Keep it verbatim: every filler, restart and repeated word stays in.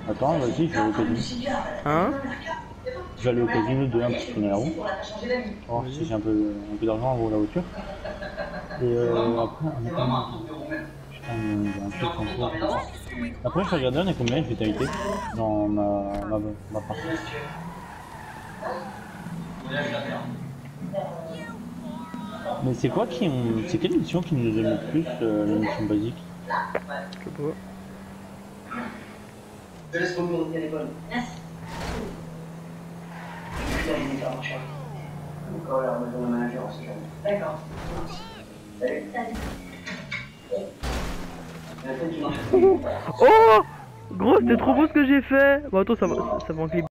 Attends, vas-y, je vais aller au casino. Hein? Je vais aller au casino de un petit tourner la roue. Voir si j'ai un peu, un peu d'argent pour la voiture. Et euh, après, on a combien? Putain, il y a un truc en cours. Après, je vais regarder, on est combien de vitalité dans ma, ma, ma partie. Mais c'est quoi qui ont... C'est quelle mission qui nous donne le plus, euh, la mission basique? Je sais pas. Je laisse remuer mon téléphone. Merci. Je vais aller faire un chat. Encore la maison de manager, on sait jamais. D'accord. Salut. Salut. Oh! Gros, c'était trop beau ce que j'ai fait! Bon, attends, ça va, ça va manquer.